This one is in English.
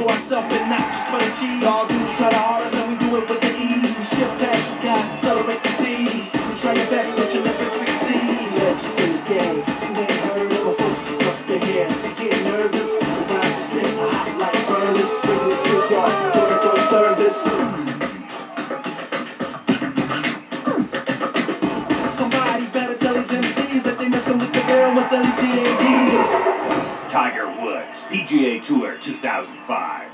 ourselves and not just for the cheese. All dudes try to hard us and we do it with the ease. We shift past you guys and celebrate the speed. We try your best but you never succeed. Legends in the game, you ain't heard of my folks is up to here. You get nervous, the rhymes are spitting hot like furnace. Bringing it to y'all, Jericho service. Somebody better tell these MCs that they messing with the real ones and PADs. Tiger Woods, PGA Tour 2005.